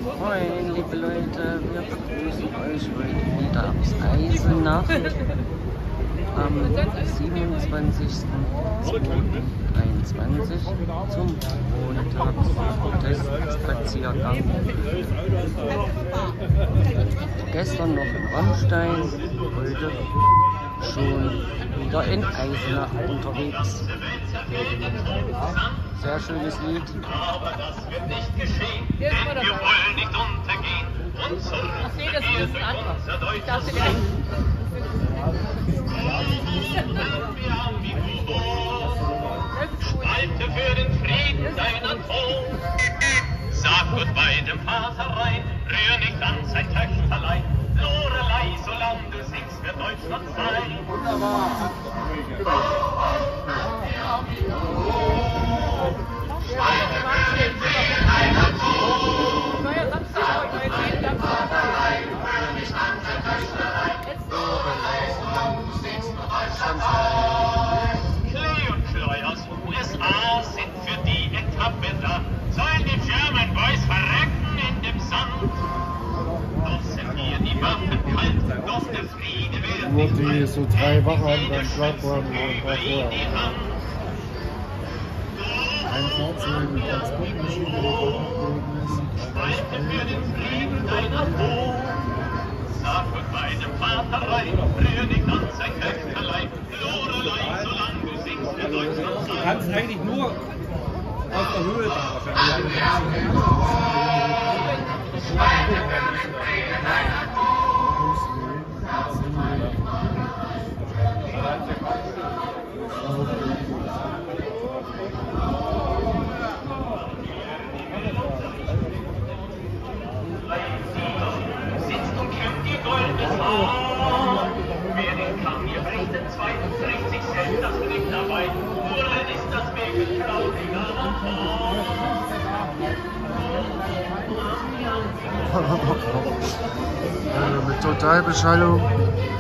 Moin, liebe Leute, wir begrüßen euch heute wieder aus Eisenach am 27.02.23 zum Montags-Testspaziergang. Gestern noch in Rammstein, heute schon wieder in Eisenach unterwegs. Sehr schönes Lied. Aber das wird nicht geschehen, denn wir wollen nicht untergehen. Und so nee, das ist ein anderer. unser deutsches Ich dachte, Land. Spalte für den Frieden deiner Thron. Sag Goodbye dem Vater rein, rühr nicht an sein Töchterlein. Lorelei, solange du singst, wird Deutschland sein. Wunderbar. Klee und Schleu aus USA sind für die Etappe da. Sollen die German Boys verrecken in dem Sand? Doch sind hier die Waffen kalt, doch der Friede wird Nur nicht die alt. so 3 Wachern beim Schlagwort Über ihn die Hand. ein Fahrzeug mit Transportmaschine, Spalte für den Frieden deiner Thron. Sag Goodbye dem Vater rein, rühr nicht an sein Töchterlein. Lorelei, solange du singst, wird Deutschland Du sein. kannst eigentlich nur auf der Höhe da wahrscheinlich. Sitzt und kämmt ihr goldenes Haar. Wer den Kamm ihr bricht, den zweiten trägt sich selbst das Glück dabei. Murren ist das Wegen trauriger mit Totalbeschallung.